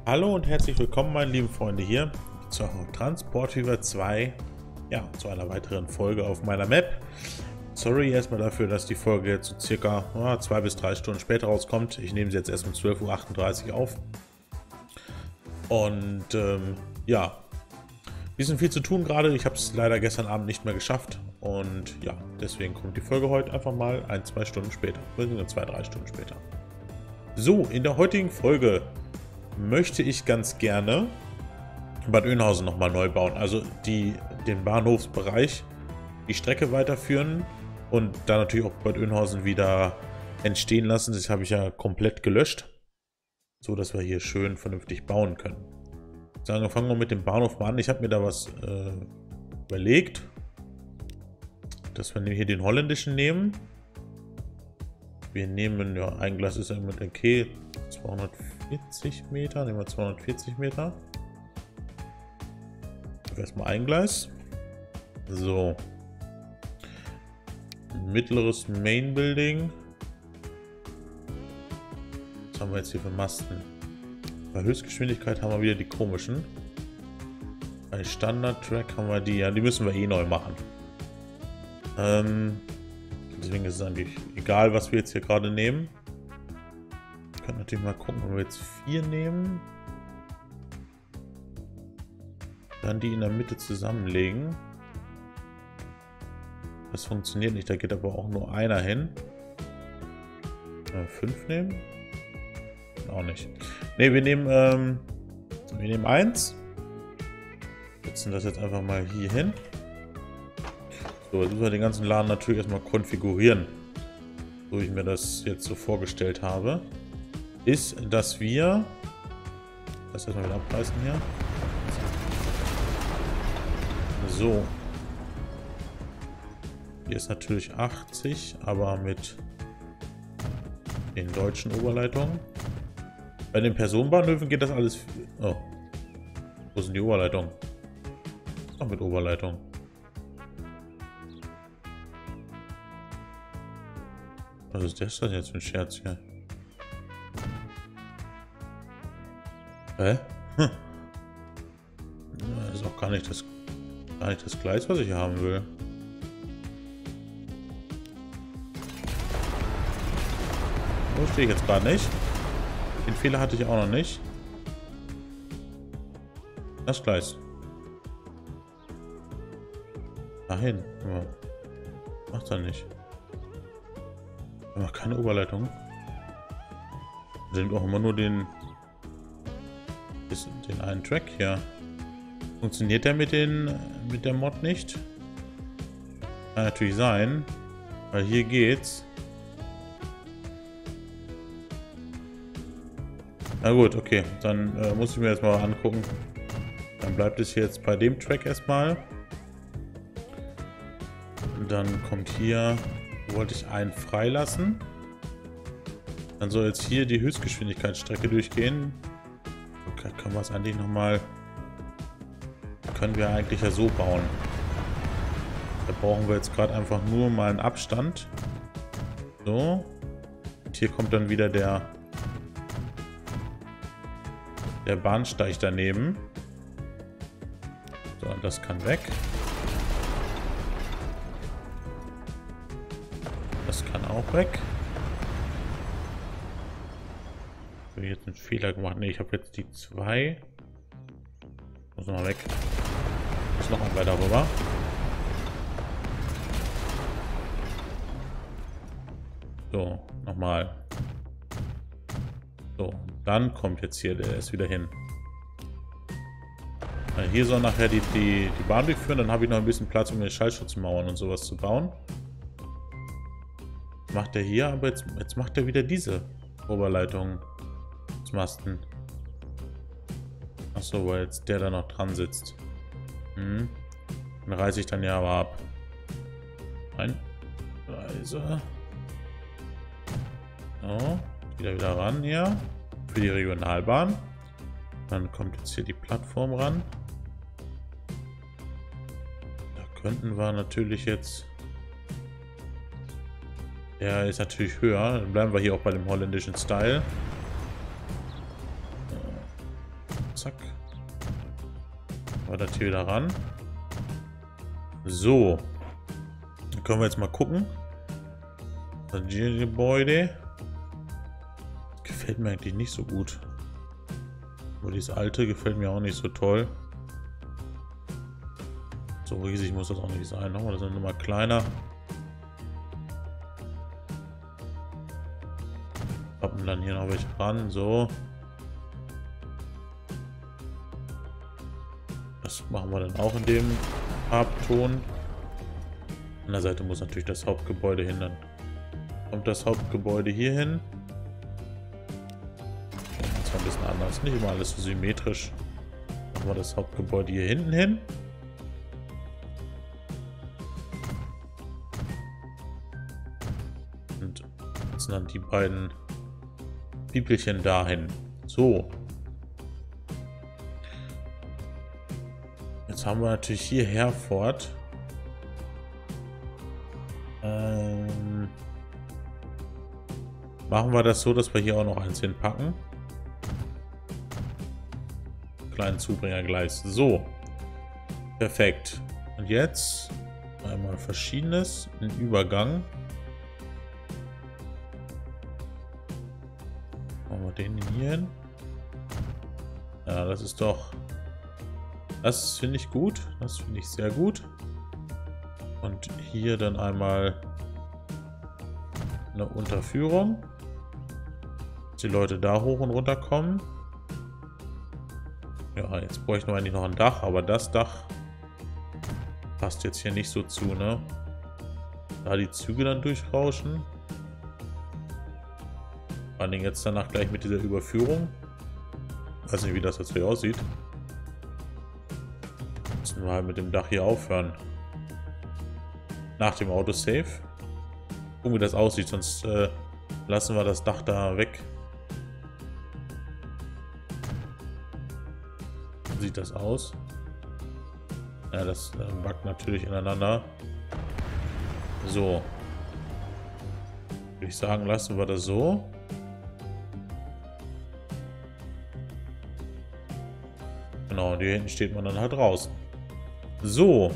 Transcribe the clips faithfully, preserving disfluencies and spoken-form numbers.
Hallo und herzlich willkommen, meine lieben Freunde, hier zur Transport Fever zwei, ja, zu einer weiteren Folge auf meiner Map. Sorry erstmal dafür, dass die Folge jetzt so circa oh, zwei bis drei Stunden später rauskommt. Ich nehme sie jetzt erst um zwölf Uhr achtunddreißig auf. Und ähm, ja, ein bisschen viel zu tun gerade. Ich habe es leider gestern Abend nicht mehr geschafft. Und ja, deswegen kommt die Folge heute einfach mal ein, zwei Stunden später. Oder zwei, drei Stunden später. So, in der heutigen Folge möchte ich ganz gerne Bad Oeynhausen nochmal neu bauen. Also die, den Bahnhofsbereich, die Strecke weiterführen und dann natürlich auch Bad Oeynhausen wieder entstehen lassen. Das habe ich ja komplett gelöscht, so dass wir hier schön vernünftig bauen können. Ich sage, fangen wir mit dem Bahnhof mal an. Ich habe mir da was äh, überlegt, dass wir hier den holländischen nehmen. Wir nehmen, ja, ein Glas ist ja mit okay, zweihundertvierzig Meter, nehmen wir zweihundertvierzig Meter. Erstmal ein Gleis. So. Mittleres Main Building. Was haben wir jetzt hier für Masten? Bei Höchstgeschwindigkeit haben wir wieder die komischen. Bei Standard Track haben wir die, ja, die müssen wir eh neu machen. Ähm, deswegen ist es eigentlich egal, was wir jetzt hier gerade nehmen. Wir können natürlich mal gucken, wenn wir jetzt vier nehmen. Dann die in der Mitte zusammenlegen. Das funktioniert nicht, da geht aber auch nur einer hin. fünf nehmen? Auch nicht. Ne, wir nehmen ähm, wir nehmen eins. Setzen das jetzt einfach mal hier hin. So, jetzt müssen wir den ganzen Laden natürlich erstmal konfigurieren. So wie ich mir das jetzt so vorgestellt habe. Ist, dass wir das erstmal wieder abreißen hier. So. Hier ist natürlich achtzig, aber mit den deutschen Oberleitungen. Bei den Personenbahnhöfen geht das alles. Oh. Wo sind die Oberleitungen? Auch mit Oberleitung. Was ist das denn jetzt für ein Scherz hier? Hä? Hm. Das ist auch gar nicht das, gar nicht das Gleis, was ich haben will. So stehe ich jetzt gerade nicht. Den Fehler hatte ich auch noch nicht. Das Gleis. Dahin. Ja. Macht er nicht. Er macht keine Oberleitung. Wir sind auch immer nur den den einen Track hier. Funktioniert der mit den mit der Mod nicht? Kann natürlich sein, weil hier geht's. Na gut, okay, dann äh, muss ich mir jetzt mal angucken. Dann bleibt es jetzt bei dem Track erstmal. Und dann kommt hier, wollte ich einen freilassen. Dann soll jetzt hier die Höchstgeschwindigkeitsstrecke durchgehen. Okay, können wir es eigentlich nochmal... Können wir eigentlich ja so bauen. Da brauchen wir jetzt gerade einfach nur mal einen Abstand. So. Und hier kommt dann wieder der... Der Bahnsteig daneben. So, und das kann weg. Das kann auch weg. Ich habe jetzt einen Fehler gemacht. Ne, ich habe jetzt die zwei. Muss noch mal weg. Muss noch mal weiter rüber. So, nochmal. So, dann kommt jetzt hier der ist wieder hin. Hier soll nachher die, die, die Bahn durchführen. Dann habe ich noch ein bisschen Platz, um mir Schallschutzmauern und sowas zu bauen. Macht er hier, aber jetzt, jetzt macht er wieder diese Oberleitung. Masten. Achso, weil jetzt der da noch dran sitzt. Hm. Dann reiße ich dann ja aber ab. Nein. Reise. So. Wieder wieder ran hier. Für die Regionalbahn. Dann kommt jetzt hier die Plattform ran. Da könnten wir natürlich jetzt... Der ist natürlich höher. Dann bleiben wir hier auch bei dem holländischen Style. zack. War das hier wieder ran. So. Dann können wir jetzt mal gucken. Das Gebäude. Gefällt mir eigentlich nicht so gut. Aber dieses alte gefällt mir auch nicht so toll. So riesig muss das auch nicht sein. Nochmal, das ist nochmal kleiner. Pappen dann hier noch welche ran. So. Das machen wir dann auch in dem Farbton. An der Seite muss natürlich das Hauptgebäude hin. Dann kommt das Hauptgebäude hier hin. Das war ein bisschen anders. Nicht immer alles so symmetrisch. Machen wir das Hauptgebäude hier hinten hin. Und setzen dann die beiden Piepelchen dahin. So. Jetzt haben wir natürlich hier Herford. Ähm, machen wir das so, dass wir hier auch noch eins hinpacken. Kleinen Zubringergleis. So. Perfekt. Und jetzt einmal Verschiedenes. Ein Übergang. Machen wir den hier hin. Ja, das ist doch... Das finde ich gut. Das finde ich sehr gut. Und hier dann einmal eine Unterführung. Dass die Leute da hoch und runter kommen. Ja, jetzt bräuchten wir eigentlich noch ein Dach, aber das Dach passt jetzt hier nicht so zu, ne? Da die Züge dann durchrauschen. Vor allem jetzt danach gleich mit dieser Überführung. Weiß nicht, wie das jetzt hier aussieht. Müssen wir halt mit dem Dach hier aufhören. Nach dem Autosave. Gucken, wie das aussieht, sonst äh, lassen wir das Dach da weg. Wie sieht das aus? Ja, das äh, backt natürlich ineinander. So. Würde ich sagen, lassen wir das so. Genau, und hier hinten steht man dann halt draußen. So.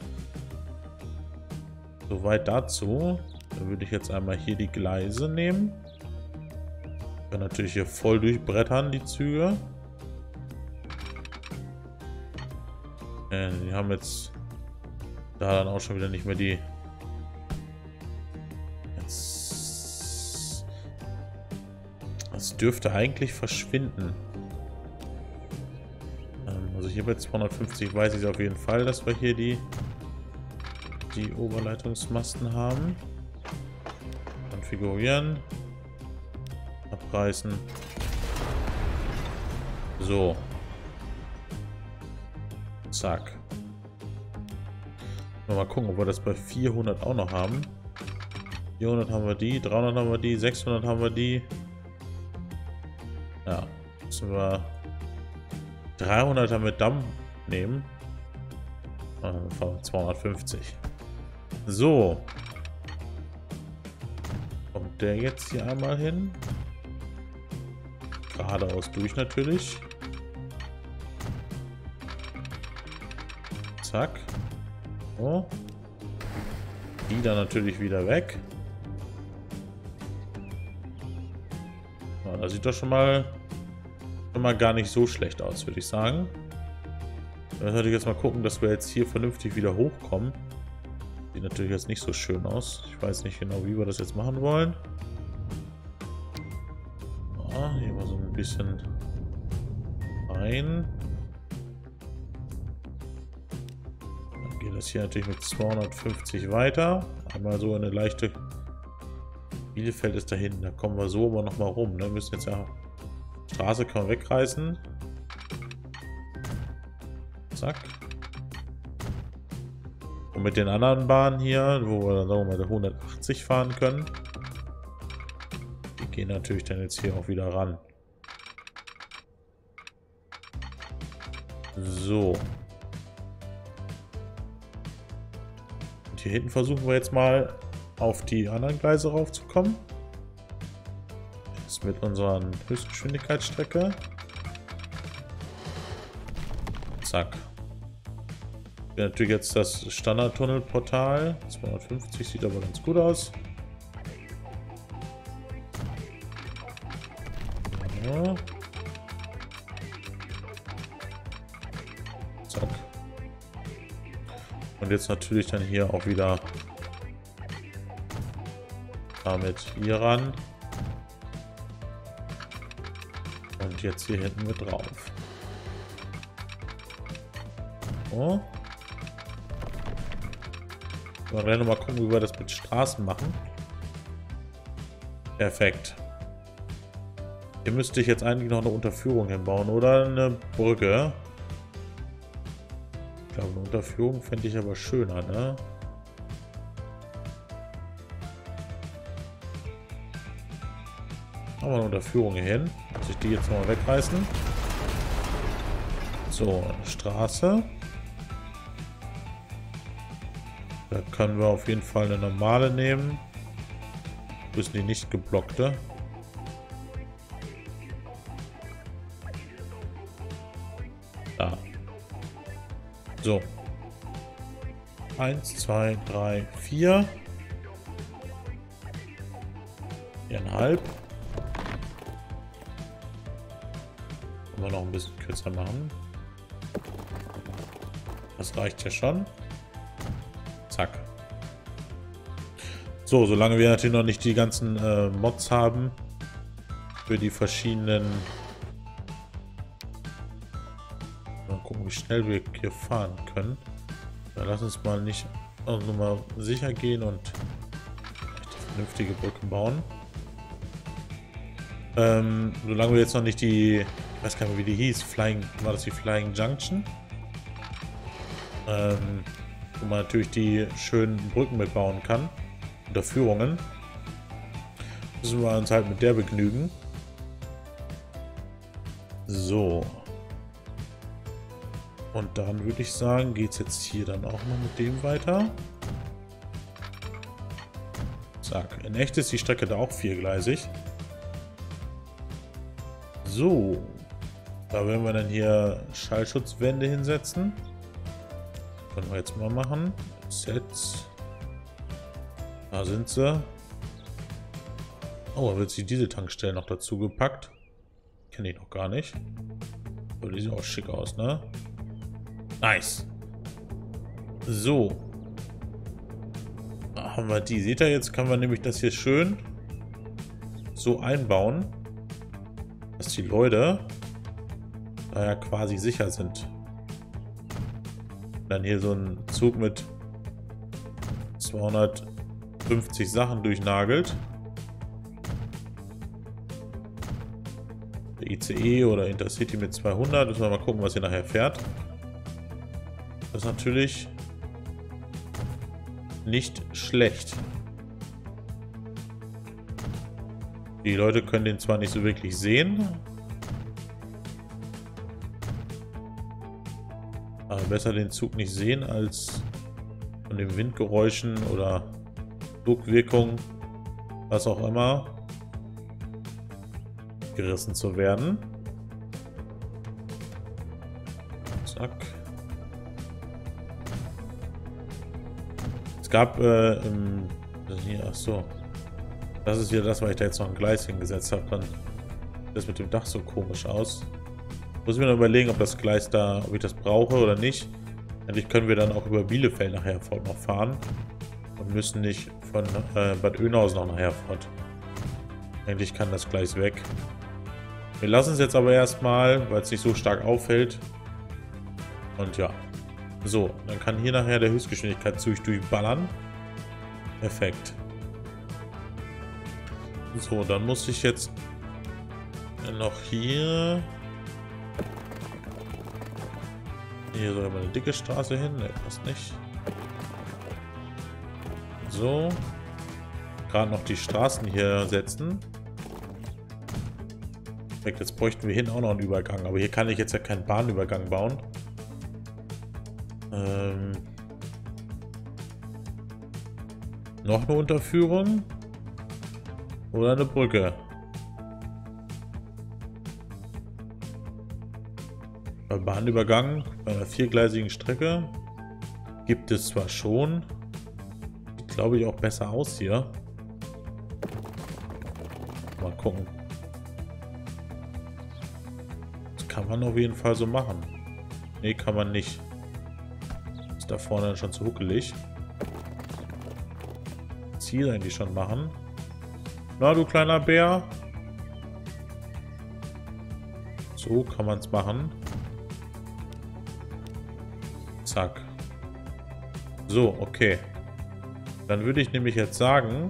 Soweit dazu. Dann würde ich jetzt einmal hier die Gleise nehmen. Können natürlich hier voll durchbrettern, die Züge. Äh, die haben jetzt da dann auch schon wieder nicht mehr die... Jetzt... Das dürfte eigentlich verschwinden. Ähm, also hier bei zweihundertfünfzig weiß ich auf jeden Fall, dass wir hier die... die Oberleitungsmasten haben. Konfigurieren. Abreißen. So. Zack. Mal gucken, ob wir das bei vierhundert auch noch haben. vierhundert haben wir die, dreihundert haben wir die, sechshundert haben wir die. Ja, müssen wir dreihunderter mit Damm nehmen. Dann fahren wir zweihundertfünfzig. So. Kommt der jetzt hier einmal hin? Geradeaus durch natürlich. Zack. So. Die dann natürlich wieder weg. Ja, das sieht doch schon mal, schon mal gar nicht so schlecht aus, würde ich sagen. Dann würde ich jetzt mal gucken, dass wir jetzt hier vernünftig wieder hochkommen. Sieht natürlich jetzt nicht so schön aus. Ich weiß nicht genau, wie wir das jetzt machen wollen. Ja, hier mal so ein bisschen rein. Dann geht das hier natürlich mit zweihundertfünfzig weiter. Einmal so eine leichte... Bielefeld ist da hinten. Da kommen wir so aber nochmal rum. Ne? Wir müssen jetzt ja... Straße kann man wegreißen. Zack. Und mit den anderen Bahnen hier, wo wir dann sagen wir mal hundertachtzig fahren können, die gehen natürlich dann jetzt hier auch wieder ran. So. Und hier hinten versuchen wir jetzt mal auf die anderen Gleise raufzukommen. Jetzt mit unserer Höchstgeschwindigkeitsstrecke. Zack. Wäre natürlich jetzt das Standardtunnelportal. zweihundertfünfzig sieht aber ganz gut aus. Ja. Zack. Und jetzt natürlich dann hier auch wieder damit hier ran. Und jetzt hier hinten mit drauf. So. Wir werden noch mal gucken, wie wir das mit Straßen machen. Perfekt. Hier müsste ich jetzt eigentlich noch eine Unterführung hinbauen oder eine Brücke. Ich glaube, eine Unterführung fände ich aber schöner, ne? Machen wir eine Unterführung hier hin. Muss ich die jetzt noch mal wegreißen. So, Straße. Da können wir auf jeden Fall eine normale nehmen. Müssen die nicht geblockte. Da. So. Eins, zwei, drei, vier. Viereinhalb. Können wir noch ein bisschen kürzer machen. Das reicht ja schon. Zack. So, solange wir natürlich noch nicht die ganzen äh, Mods haben für die verschiedenen. Mal gucken, wie schnell wir hier fahren können. Ja, lass uns mal nicht auch nur mal sicher gehen und eine vernünftige Brücke bauen. Ähm, solange wir jetzt noch nicht die, ich weiß gar nicht mehr, wie die hieß, Flying, war das die Flying Junction? Ähm, wo man natürlich die schönen Brücken mitbauen kann. Unterführungen. Müssen wir uns halt mit der begnügen. So. Und dann würde ich sagen, geht es jetzt hier dann auch noch mit dem weiter. Zack. In echt ist die Strecke da auch viergleisig. So. Da werden wir dann hier Schallschutzwände hinsetzen. Können wir jetzt mal machen. Sets. Da sind sie. Oh, da wird sich diese Tankstelle noch dazu gepackt. Kenne ich noch gar nicht. Aber die sieht auch schick aus, ne? Nice. So. Da haben wir die. Seht ihr, jetzt können wir nämlich das hier schön so einbauen, dass die Leute da ja quasi sicher sind. Dann hier so ein Zug mit zweihundertfünfzig Sachen durchnagelt. Der I C E oder Intercity mit zweihundert. Müssen wir mal gucken, was hier nachher fährt. Das ist natürlich nicht schlecht. Die Leute können den zwar nicht so wirklich sehen, aber besser den Zug nicht sehen, als von den Windgeräuschen oder Flugwirkung, was auch immer, gerissen zu werden. Zack. Es gab äh, im... Hier, ach so. Das ist wieder das, weil ich da jetzt noch ein Gleis hingesetzt habe. Dann sieht das mit dem Dach so komisch aus. Muss ich mir noch überlegen, ob das Gleis da, ob ich das brauche oder nicht. Endlich können wir dann auch über Bielefeld nach Herford noch fahren. Und müssen nicht von äh, Bad Oeynhausen noch nach Herford. Endlich kann das Gleis weg. Wir lassen es jetzt aber erstmal, weil es nicht so stark auffällt. Und ja. So, dann kann hier nachher der Höchstgeschwindigkeitszug durchballern. Perfekt. So, dann muss ich jetzt noch hier... Hier soll immer eine dicke Straße hin. Ne, passt nicht. So. Gerade noch die Straßen hier setzen. Perfekt, jetzt bräuchten wir hin auch noch einen Übergang. Aber hier kann ich jetzt ja keinen Bahnübergang bauen. Ähm... Noch eine Unterführung? Oder eine Brücke? Bei Bahnübergang bei einer viergleisigen Strecke gibt es zwar schon, sieht glaube ich auch besser aus hier. Mal gucken. Das kann man auf jeden Fall so machen. Ne, kann man nicht. Ist da vorne schon zu huckelig. Ziel eigentlich schon machen. Na, du kleiner Bär. So kann man es machen. Zack. So, okay. Dann würde ich nämlich jetzt sagen,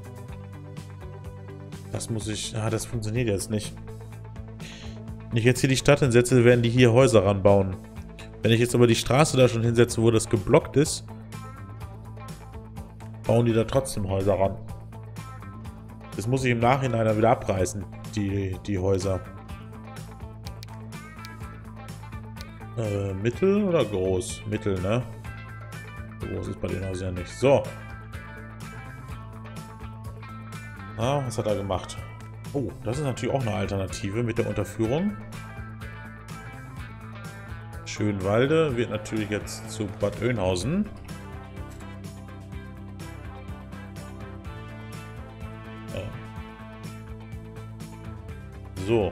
das muss ich... Ah, das funktioniert jetzt nicht. Wenn ich jetzt hier die Stadt hinsetze, werden die hier Häuser ranbauen. Wenn ich jetzt aber die Straße da schon hinsetze, wo das geblockt ist, bauen die da trotzdem Häuser ran. Das muss ich im Nachhinein dann wieder abreißen, die, die Häuser. Äh, mittel oder groß? Mittel, ne? Groß ist bei den Häusern ja nicht. So. Ah, was hat er gemacht? Oh, das ist natürlich auch eine Alternative mit der Unterführung. Schönwalde wird natürlich jetzt zu Bad Oeynhausen. So.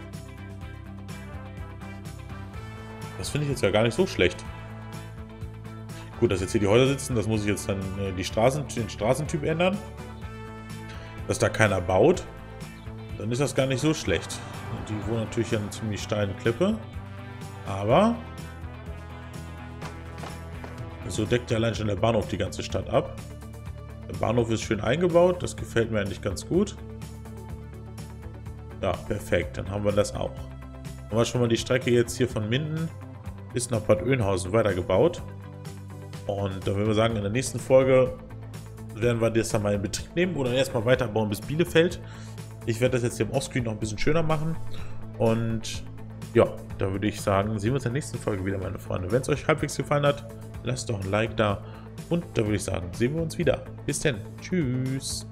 Das finde ich jetzt ja gar nicht so schlecht. Gut, dass jetzt hier die Häuser sitzen, das muss ich jetzt dann äh, die Straßen, den Straßentyp ändern. Dass da keiner baut. Dann ist das gar nicht so schlecht. Und die wohnen natürlich an einer ziemlich steilen Klippe. Aber so deckt ja allein schon der Bahnhof die ganze Stadt ab. Der Bahnhof ist schön eingebaut, das gefällt mir eigentlich ganz gut. Ja, perfekt, dann haben wir das auch. Haben wir schon mal die Strecke jetzt hier von Minden bis nach Bad Oeynhausen weitergebaut. Und dann würden wir sagen, in der nächsten Folge werden wir das dann mal in Betrieb nehmen oder erstmal weiterbauen bis Bielefeld. Ich werde das jetzt hier im Offscreen noch ein bisschen schöner machen. Und ja, da würde ich sagen, sehen wir uns in der nächsten Folge wieder, meine Freunde. Wenn es euch halbwegs gefallen hat, lasst doch ein Like da. Und da würde ich sagen, sehen wir uns wieder. Bis dann. Tschüss.